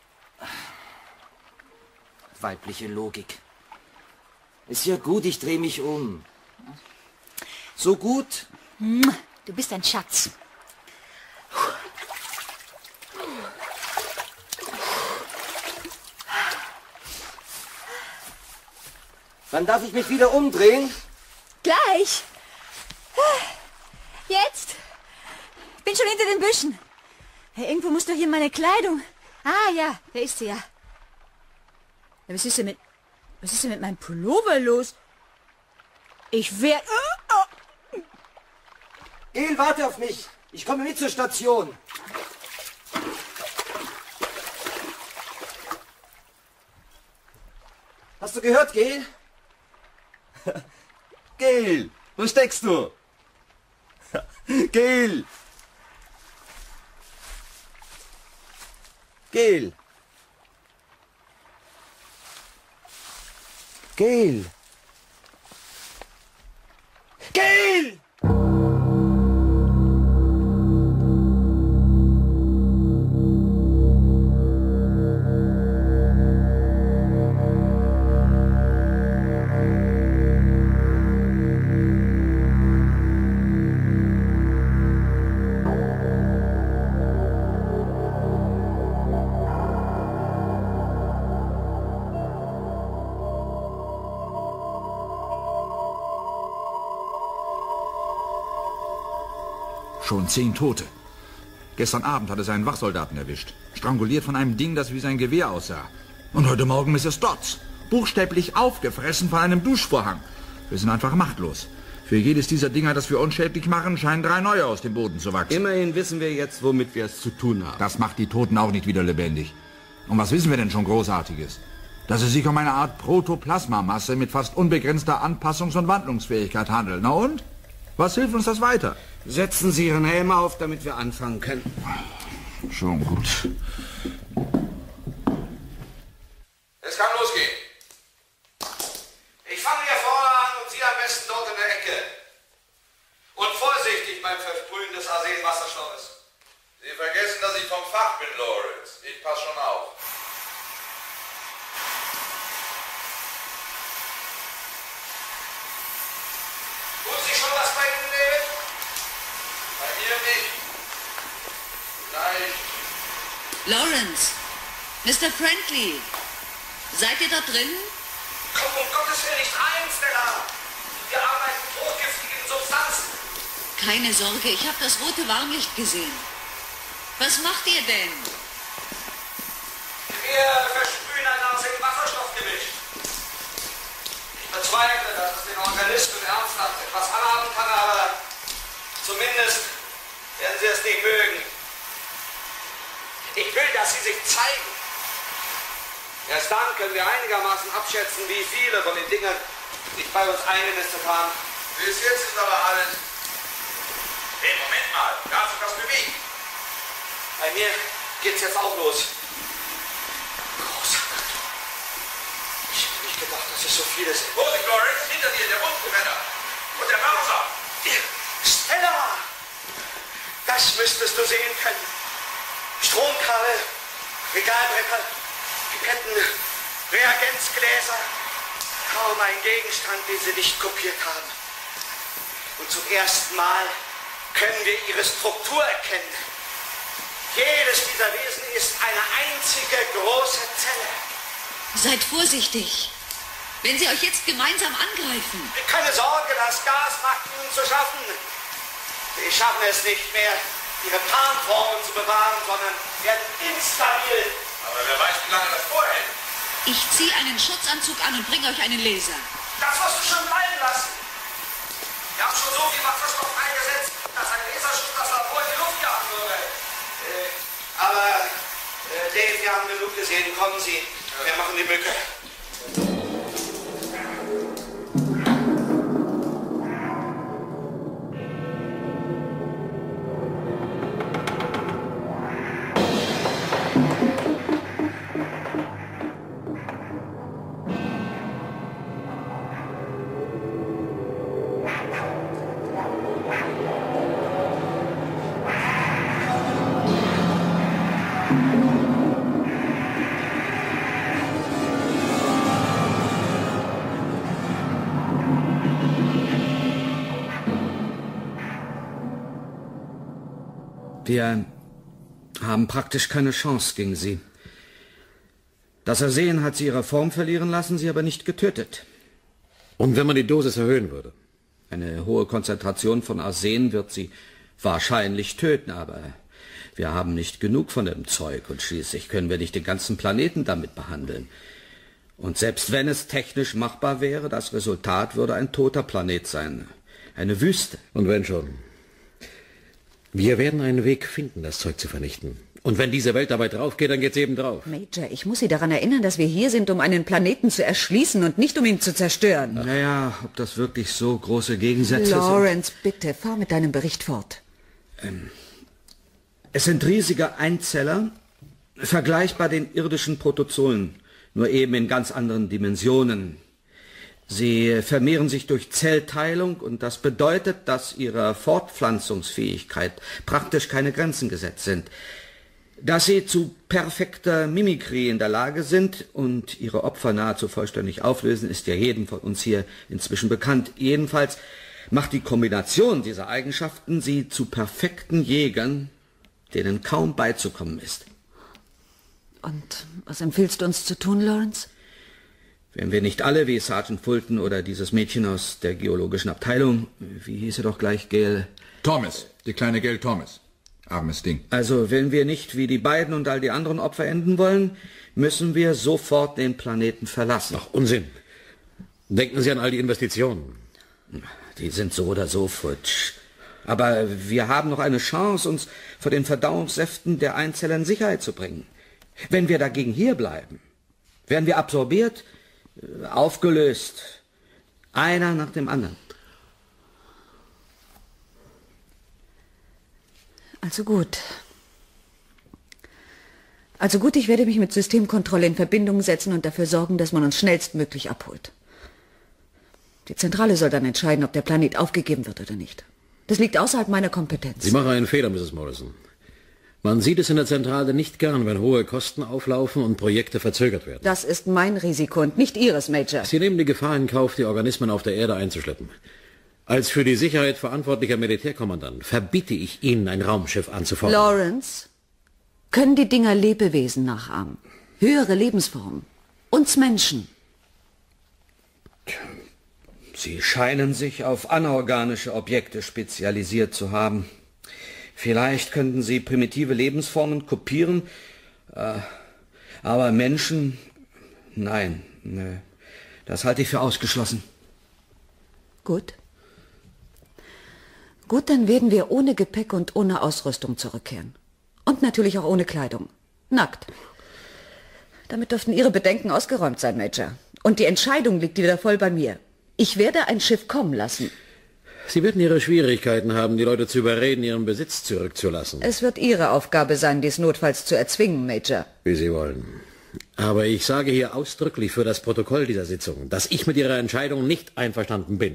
Weibliche Logik. Ist ja gut, ich drehe mich um. So gut. Du bist ein Schatz. Wann darf ich mich wieder umdrehen? Gleich. Jetzt. Ich bin schon hinter den Büschen. Ja, irgendwo muss doch hier meine Kleidung. Ah ja, da ist sie ja. Ja, was ist denn mit... Was ist denn mit meinem Pullover los? Ich werde... Gail, warte auf mich. Ich komme mit zur Station. Hast du gehört, Gail? Gail, wo steckst du? Gail! Gail! Gail! Gail! Schon zehn Tote. Gestern Abend hat er seinen Wachsoldaten erwischt. Stranguliert von einem Ding, das wie sein Gewehr aussah. Und heute Morgen Misses Dodds. Buchstäblich aufgefressen von einem Duschvorhang. Wir sind einfach machtlos. Für jedes dieser Dinger, das wir unschädlich machen, scheinen drei neue aus dem Boden zu wachsen. Immerhin wissen wir jetzt, womit wir es zu tun haben. Das macht die Toten auch nicht wieder lebendig. Und was wissen wir denn schon Großartiges? Dass es sich um eine Art Protoplasmamasse mit fast unbegrenzter Anpassungs- und Wandlungsfähigkeit handelt. Na und? Was hilft uns das weiter? Setzen Sie Ihren Helm auf, damit wir anfangen können. Schon gut. Es kann losgehen. Ich fange hier vorne an und Sie am besten dort in der Ecke. Und vorsichtig beim Versprühen des Arsenwasserstoffes. Sie vergessen, dass ich vom Fach bin, Lawrence. Ich pass schon auf. Tut sich schon was bei Ihnen, David? Bei mir nicht. Vielleicht. Lawrence, Mister Friendly, seid ihr da drin? Komm um Gottes Willen nicht rein, Stella! Wir arbeiten mit hochgiftigen Substanzen. Keine Sorge, ich habe das rote Warnlicht gesehen. Was macht ihr denn? Wir versprühen ein Arsen-Wasserstoffgemisch. Ich bezweifle, dass es den Organismen ernsthaft etwas anhaben kann, aber zumindest werden sie es nicht mögen. Ich will, dass sie sich zeigen. Erst dann können wir einigermaßen abschätzen, wie viele von den Dingen sich bei uns eingenistet haben. Bis jetzt ist aber alles... Hey, Moment mal, da hat sich was bewegt. Bei mir geht's jetzt auch los. Großer Gott. Ich hätte nicht gedacht, dass es so viele sind. Vorsicht, Lawrence, hinter dir, der Mundbrenner. Und der Mörser. Stella! Das müsstest du sehen können. Stromkabel, Regalbretter, Pipetten, Reagenzgläser. Kaum ein Gegenstand, den Sie nicht kopiert haben. Und zum ersten Mal können wir ihre Struktur erkennen. Jedes dieser Wesen ist eine einzige große Zelle. Seid vorsichtig. Wenn sie euch jetzt gemeinsam angreifen. Keine Sorge, das Gas macht ihnen zu schaffen. Sie schaffen es nicht mehr, ihre Tarnformen zu bewahren, sondern werden instabil. Aber wer weiß, wie lange das vorhält. Ich ziehe einen Schutzanzug an und bringe euch einen Laser. Das musst du schon bleiben lassen. Wir haben schon so viel Wasserstoff eingesetzt, dass ein Laserschutz das Labor in die Luft jagen würde. Äh, aber, äh, Dave, wir haben genug gesehen. Kommen Sie, wir machen die Mücke. Wir haben praktisch keine Chance gegen sie. Das Arsen hat sie ihre Form verlieren lassen, sie aber nicht getötet. Und wenn man die Dosis erhöhen würde? Eine hohe Konzentration von Arsen wird sie wahrscheinlich töten, aber wir haben nicht genug von dem Zeug und schließlich können wir nicht den ganzen Planeten damit behandeln. Und selbst wenn es technisch machbar wäre, das Resultat würde ein toter Planet sein. Eine Wüste. Und wenn schon. Wir werden einen Weg finden, das Zeug zu vernichten. Und wenn diese Welt dabei drauf geht, dann geht's eben drauf. Major, ich muss Sie daran erinnern, dass wir hier sind, um einen Planeten zu erschließen und nicht um ihn zu zerstören. Naja, ob das wirklich so große Gegensätze sind. Lawrence, bitte, fahr mit deinem Bericht fort. Ähm, es sind riesige Einzeller, vergleichbar den irdischen Protozoen, nur eben in ganz anderen Dimensionen. Sie vermehren sich durch Zellteilung und das bedeutet, dass ihrer Fortpflanzungsfähigkeit praktisch keine Grenzen gesetzt sind. Dass sie zu perfekter Mimikrie in der Lage sind und ihre Opfer nahezu vollständig auflösen, ist ja jedem von uns hier inzwischen bekannt. Jedenfalls macht die Kombination dieser Eigenschaften sie zu perfekten Jägern, denen kaum beizukommen ist. Und was empfiehlst du uns zu tun, Lawrence? Wenn wir nicht alle wie Sergeant Fulton oder dieses Mädchen aus der geologischen Abteilung, wie hieß er doch gleich, Gail? Thomas, die kleine Gail Thomas. Armes Ding. Also, wenn wir nicht wie die beiden und all die anderen Opfer enden wollen, müssen wir sofort den Planeten verlassen. Ach, Unsinn. Denken Sie an all die Investitionen. Die sind so oder so futsch. Aber wir haben noch eine Chance, uns vor den Verdauungssäften der Einzeller in Sicherheit zu bringen. Wenn wir dagegen hier bleiben, werden wir absorbiert, aufgelöst, einer nach dem anderen. Also gut. Also gut, ich werde mich mit Systemkontrolle in Verbindung setzen und dafür sorgen, dass man uns schnellstmöglich abholt. Die Zentrale soll dann entscheiden, ob der Planet aufgegeben wird oder nicht. Das liegt außerhalb meiner Kompetenz. Sie machen einen Fehler, Misses Morrison. Man sieht es in der Zentrale nicht gern, wenn hohe Kosten auflaufen und Projekte verzögert werden. Das ist mein Risiko und nicht Ihres, Major. Sie nehmen die Gefahr in Kauf, die Organismen auf der Erde einzuschleppen. Als für die Sicherheit verantwortlicher Militärkommandant verbiete ich Ihnen, ein Raumschiff anzufordern. Lawrence, können die Dinger Lebewesen nachahmen? Höhere Lebensformen? Uns Menschen? Sie scheinen sich auf anorganische Objekte spezialisiert zu haben. Vielleicht könnten Sie primitive Lebensformen kopieren, äh, aber Menschen, nein, nee, das halte ich für ausgeschlossen. Gut. Gut, dann werden wir ohne Gepäck und ohne Ausrüstung zurückkehren. Und natürlich auch ohne Kleidung. Nackt. Damit dürften Ihre Bedenken ausgeräumt sein, Major. Und die Entscheidung liegt wieder voll bei mir. Ich werde ein Schiff kommen lassen. Sie werden Ihre Schwierigkeiten haben, die Leute zu überreden, ihren Besitz zurückzulassen. Es wird Ihre Aufgabe sein, dies notfalls zu erzwingen, Major. Wie Sie wollen. Aber ich sage hier ausdrücklich für das Protokoll dieser Sitzung, dass ich mit Ihrer Entscheidung nicht einverstanden bin.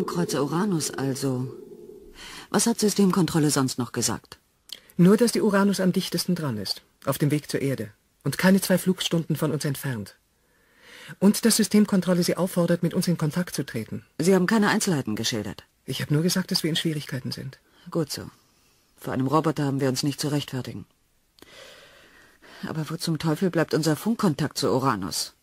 Raumkreuzer Uranus also. Was hat Systemkontrolle sonst noch gesagt? Nur, dass die Uranus am dichtesten dran ist, auf dem Weg zur Erde und keine zwei Flugstunden von uns entfernt. Und dass Systemkontrolle Sie auffordert, mit uns in Kontakt zu treten. Sie haben keine Einzelheiten geschildert. Ich habe nur gesagt, dass wir in Schwierigkeiten sind. Gut so. Vor einem Roboter haben wir uns nicht zu rechtfertigen. Aber wo zum Teufel bleibt unser Funkkontakt zu Uranus?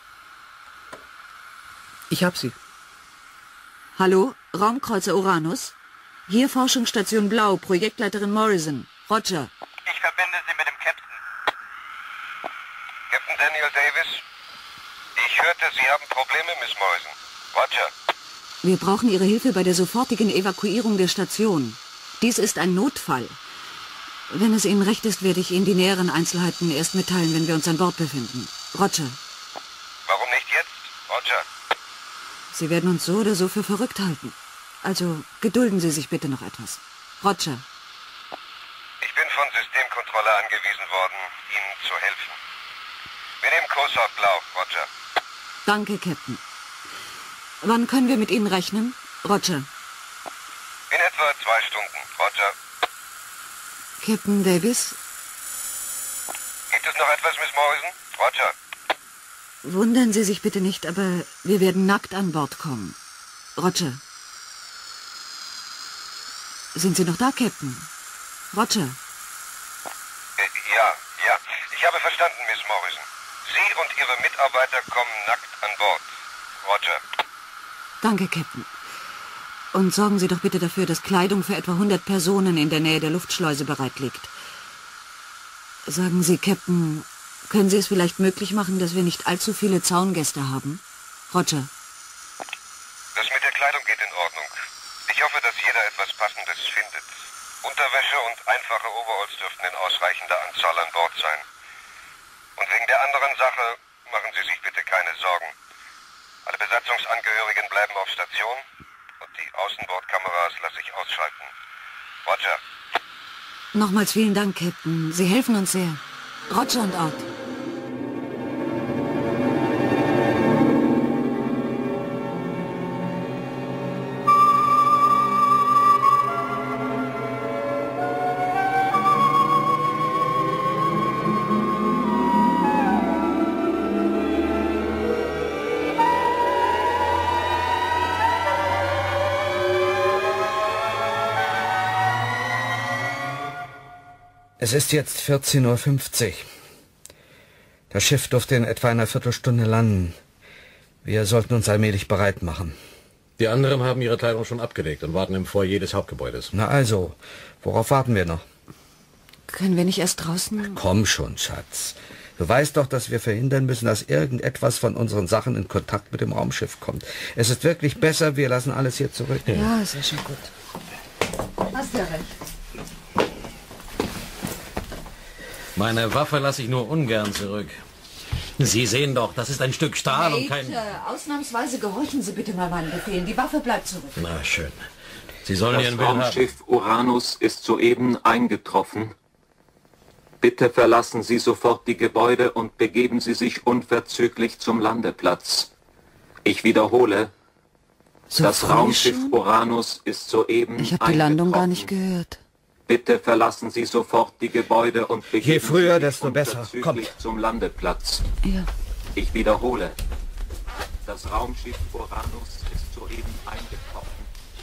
Ich hab sie. Hallo, Raumkreuzer Uranus? Hier Forschungsstation Blau, Projektleiterin Morrison. Roger. Ich verbinde Sie mit dem Captain. Captain Daniel Davis? Ich hörte, Sie haben Probleme, Miss Morrison. Roger. Wir brauchen Ihre Hilfe bei der sofortigen Evakuierung der Station. Dies ist ein Notfall. Wenn es Ihnen recht ist, werde ich Ihnen die näheren Einzelheiten erst mitteilen, wenn wir uns an Bord befinden. Roger. Warum nicht jetzt? Roger. Sie werden uns so oder so für verrückt halten. Also gedulden Sie sich bitte noch etwas. Roger. Ich bin von Systemkontrolle angewiesen worden, Ihnen zu helfen. Wir nehmen Kurs auf Blau, Roger. Danke, Captain. Wann können wir mit Ihnen rechnen? Roger. In etwa zwei Stunden, Roger. Captain Davis? Gibt es noch etwas, Miss Morrison? Roger. Wundern Sie sich bitte nicht, aber wir werden nackt an Bord kommen. Roger. Sind Sie noch da, Captain? Roger. Äh, ja, ja. Ich habe verstanden, Miss Morrison. Sie und Ihre Mitarbeiter kommen nackt an Bord. Roger. Danke, Captain. Und sorgen Sie doch bitte dafür, dass Kleidung für etwa hundert Personen in der Nähe der Luftschleuse bereit liegt. Sagen Sie, Captain, können Sie es vielleicht möglich machen, dass wir nicht allzu viele Zaungäste haben? Roger. Das mit der Kleidung geht in Ordnung. Ich hoffe, dass jeder etwas Passendes findet. Unterwäsche und einfache Overalls dürften in ausreichender Anzahl an Bord sein. Und wegen der anderen Sache machen Sie sich bitte keine Sorgen. Alle Besatzungsangehörigen bleiben auf Station und die Außenbordkameras lasse ich ausschalten. Roger. Nochmals vielen Dank, Captain. Sie helfen uns sehr. Roger und out. Es ist jetzt vierzehn Uhr fünfzig. Das Schiff dürfte in etwa einer Viertelstunde landen. Wir sollten uns allmählich bereit machen. Die anderen haben ihre Kleidung schon abgelegt und warten im Foyer des Hauptgebäudes. Na also, worauf warten wir noch? Können wir nicht erst draußen... Komm schon, Schatz. Du weißt doch, dass wir verhindern müssen, dass irgendetwas von unseren Sachen in Kontakt mit dem Raumschiff kommt. Es ist wirklich besser, wir lassen alles hier zurück. Ja, ist ja schon gut. Hast ja recht. Meine Waffe lasse ich nur ungern zurück. Sie sehen doch, das ist ein Stück Stahl und kein... Ausnahmsweise gehorchen Sie bitte mal meinen Befehlen. Die Waffe bleibt zurück. Na schön. Sie sollen Ihren Das Willen haben. Raumschiff Uranus ist soeben eingetroffen. Bitte verlassen Sie sofort die Gebäude und begeben Sie sich unverzüglich zum Landeplatz. Ich wiederhole, So das früh Raumschiff schon? Uranus ist soeben Ich habe die Landung gar nicht gehört. Bitte verlassen Sie sofort die Gebäude und begeben Je früher, Sie sich desto besser. unverzüglich Kommt. zum Landeplatz. Ja. Ich wiederhole, das Raumschiff Uranus ist soeben eingetroffen.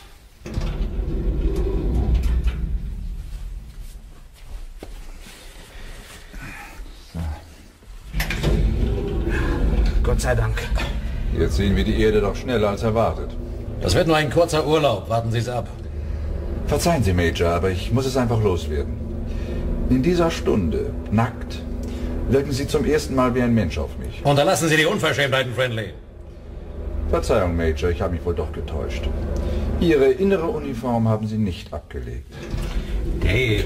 Gott sei Dank. Jetzt sehen wir die Erde doch schneller als erwartet. Das wird nur ein kurzer Urlaub. Warten Sie es ab. Verzeihen Sie, Major, aber ich muss es einfach loswerden. In dieser Stunde, nackt, wirken Sie zum ersten Mal wie ein Mensch auf mich. Unterlassen Sie die Unverschämtheiten, Friendly. Verzeihung, Major, ich habe mich wohl doch getäuscht. Ihre innere Uniform haben Sie nicht abgelegt. Dave.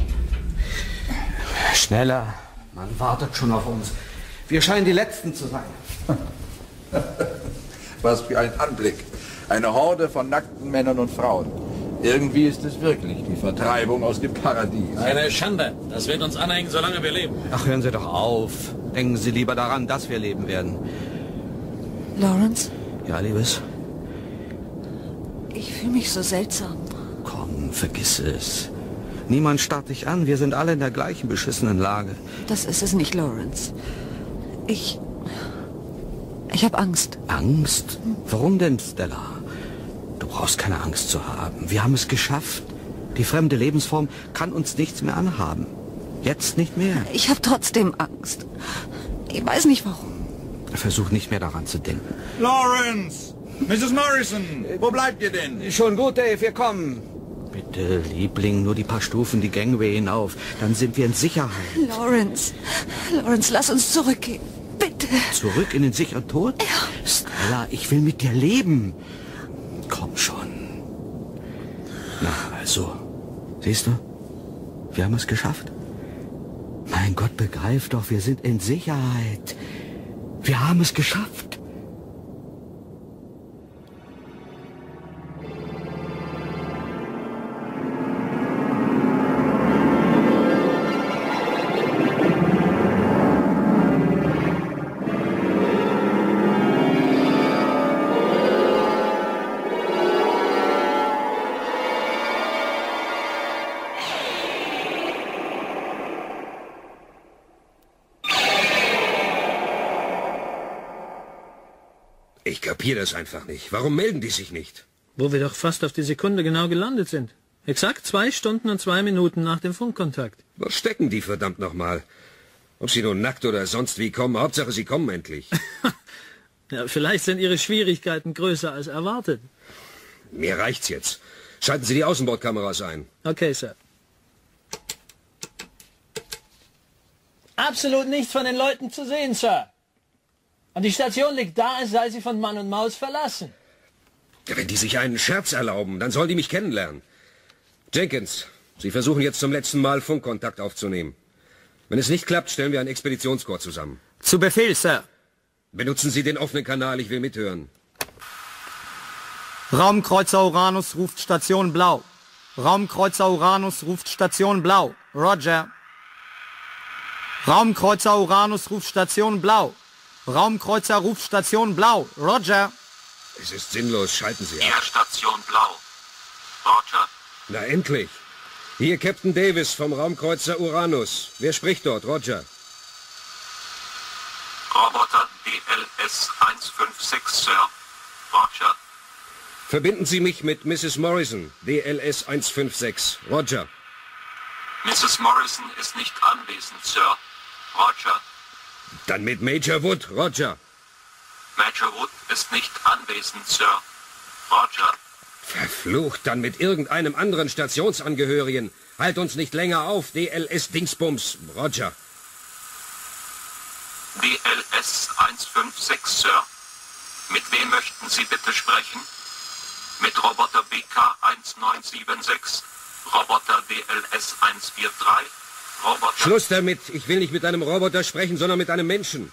Schneller. Man wartet schon auf uns. Wir scheinen die Letzten zu sein. Was für ein Anblick. Eine Horde von nackten Männern und Frauen. Irgendwie ist es wirklich die Vertreibung aus dem Paradies. Eine Schande. Das wird uns anhängen, solange wir leben. Ach, hören Sie doch auf. Denken Sie lieber daran, dass wir leben werden. Lawrence? Ja, Liebes? Ich fühle mich so seltsam. Komm, vergiss es. Niemand starrt dich an. Wir sind alle in der gleichen beschissenen Lage. Das ist es nicht, Lawrence. Ich... Ich habe Angst. Angst? Warum denn, Stella? Du brauchst keine Angst zu haben. Wir haben es geschafft. Die fremde Lebensform kann uns nichts mehr anhaben. Jetzt nicht mehr. Ich habe trotzdem Angst. Ich weiß nicht warum. Versuch nicht mehr daran zu denken. Lawrence! Missus Morrison! Wo bleibt ihr denn? Schon gut, Dave, wir kommen. Bitte, Liebling, nur die paar Stufen die Gangway hinauf. Dann sind wir in Sicherheit. Lawrence, Lawrence, lass uns zurückgehen. Bitte. Zurück in den sicheren Tod? Ja. Stella, ich will mit dir leben. Komm schon. Na, also. Siehst du? Wir haben es geschafft. Mein Gott, begreif doch, wir sind in Sicherheit. Wir haben es geschafft. Ich kapiere das einfach nicht. Warum melden die sich nicht? Wo wir doch fast auf die Sekunde genau gelandet sind. Exakt zwei Stunden und zwei Minuten nach dem Funkkontakt. Wo stecken die verdammt nochmal? Ob sie nun nackt oder sonst wie kommen, Hauptsache sie kommen endlich. Ja, vielleicht sind ihre Schwierigkeiten größer als erwartet. Mir reicht's jetzt. Schalten Sie die Außenbordkameras ein. Okay, Sir. Absolut nichts von den Leuten zu sehen, Sir. Und die Station liegt da, als sei sie von Mann und Maus verlassen. Ja, wenn die sich einen Scherz erlauben, dann sollen die mich kennenlernen. Jenkins, Sie versuchen jetzt zum letzten Mal Funkkontakt aufzunehmen. Wenn es nicht klappt, stellen wir ein Expeditionskorps zusammen. Zu Befehl, Sir. Benutzen Sie den offenen Kanal, ich will mithören. Raumkreuzer Uranus ruft Station Blau. Raumkreuzer Uranus ruft Station Blau. Roger. Raumkreuzer Uranus ruft Station Blau. Raumkreuzer ruft Station Blau. Roger. Es ist sinnlos, schalten Sie ab. Hier Station Blau. Roger. Na endlich. Hier Captain Davis vom Raumkreuzer Uranus. Wer spricht dort? Roger. Roboter D L S eins fünf sechs, Sir. Roger. Verbinden Sie mich mit Missus Morrison, D L S eins fünf sechs. Roger. Missus Morrison ist nicht anwesend, Sir. Roger. Dann mit Major Wood. Roger. Major Wood ist nicht anwesend, Sir. Roger. Verflucht, dann mit irgendeinem anderen Stationsangehörigen. Halt uns nicht länger auf, D L S Dingsbums. Roger. D L S eins fünf sechs, Sir. Mit wem möchten Sie bitte sprechen? Mit Roboter B K eins neun sieben sechs, Roboter D L S eins vier drei, Roboter... Schluss damit. Ich will nicht mit einem Roboter sprechen, sondern mit einem Menschen.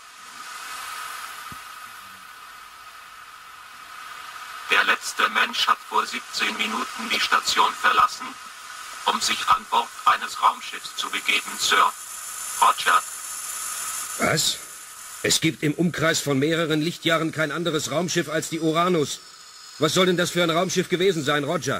Der letzte Mensch hat vor siebzehn Minuten die Station verlassen, um sich an Bord eines Raumschiffs zu begeben, Sir. Roger. Was? Es gibt im Umkreis von mehreren Lichtjahren kein anderes Raumschiff als die Uranus. Was soll denn das für ein Raumschiff gewesen sein, Roger?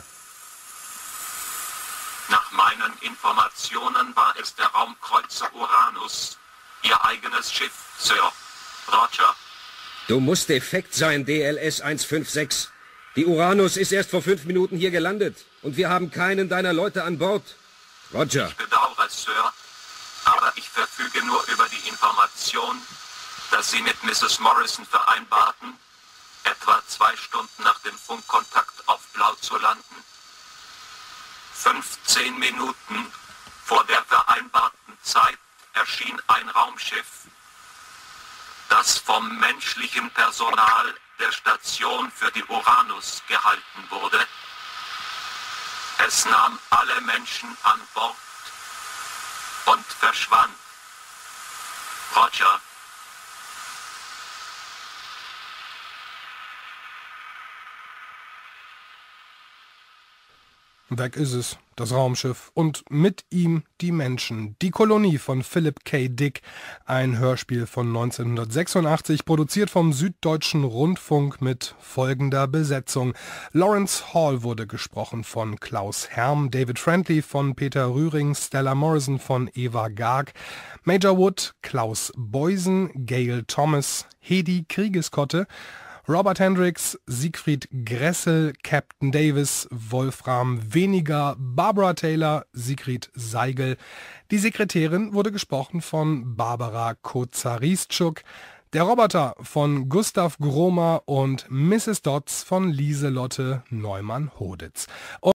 Nach meinen Informationen war es der Raumkreuzer Uranus. Ihr eigenes Schiff, Sir. Roger. Du musst defekt sein, D L S eins fünf sechs. Die Uranus ist erst vor fünf Minuten hier gelandet. Und wir haben keinen deiner Leute an Bord. Roger. Ich bedauere, Sir. Aber ich verfüge nur über die Information, dass Sie mit Missus Morrison vereinbarten, etwa zwei Stunden nach dem Funkkontakt auf Blau zu landen. fünfzehn Minuten vor der vereinbarten Zeit erschien ein Raumschiff, das vom menschlichen Personal der Station für die Uranus gehalten wurde. Es nahm alle Menschen an Bord und verschwand. Roger. weg ist es, das Raumschiff, und mit ihm die Menschen. Die Kolonie von Philip K. Dick, ein Hörspiel von neunzehnhundertsechsundachtzig, produziert vom Süddeutschen Rundfunk mit folgender Besetzung. Lawrence Hall wurde gesprochen von Klaus Herm, David Friendly von Peter Rühring, Stella Morrison von Eva Garg, Major Wood, Klaus Beusen, Gail Thomas, Hedi Kriegeskotte, Robert Hendricks, Siegfried Gressel, Captain Davis, Wolfram Weniger, Barbara Taylor, Sigrid Seigel. Die Sekretärin wurde gesprochen von Barbara Kozaristschuk, der Roboter von Gustav Gromer und Misses Dodds von Lieselotte Neumann-Hoditz.